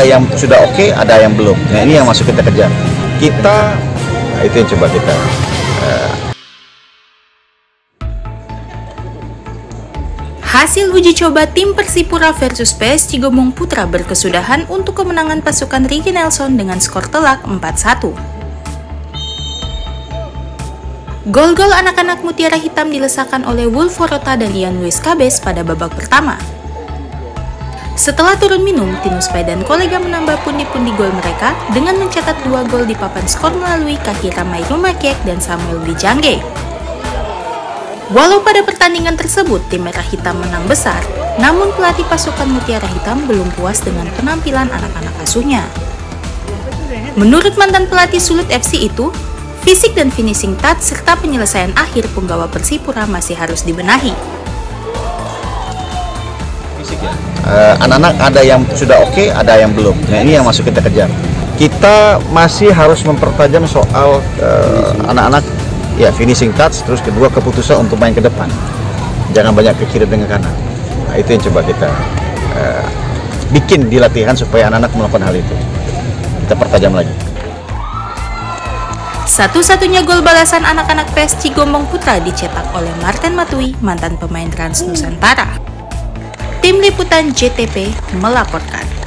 yang sudah oke, ada yang belum. Nah ini yang masuk kita kejar. Nah, itu yang coba kita. Hasil uji coba tim Persipura versus PS Cigomong Putra berkesudahan untuk kemenangan pasukan Ricky Nelson dengan skor telak 4-1. Gol-gol anak-anak Mutiara Hitam dilesakan oleh Wolf Vorota dan Ian Luis Cabes pada babak pertama. Setelah turun minum, Tinus Pai dan kolega menambah pundi-pundi gol mereka dengan mencetak 2 gol di papan skor melalui kaki Ramai Rumakek dan Samuel Bijangge. Walau pada pertandingan tersebut tim Merah Hitam menang besar, namun pelatih pasukan Mutiara Hitam belum puas dengan penampilan anak-anak asuhnya. Menurut mantan pelatih Sulut FC itu, fisik dan finishing touch serta penyelesaian akhir penggawa Persipura masih harus dibenahi. Anak-anak ada yang sudah oke, ada yang belum. Nah ini yang masuk kita kejar. Kita masih harus mempertajam soal anak-anak, ya finishing touch, terus kedua keputusan untuk main ke depan. Jangan banyak ke kiri dengan kanan. Nah itu yang coba kita bikin di latihan supaya anak-anak melakukan hal itu. Kita pertajam lagi. Satu-satunya gol balasan anak-anak PS Cigomong Putra dicetak oleh Martin Matui, mantan pemain Trans Nusantara. Tim Liputan JTP melaporkan.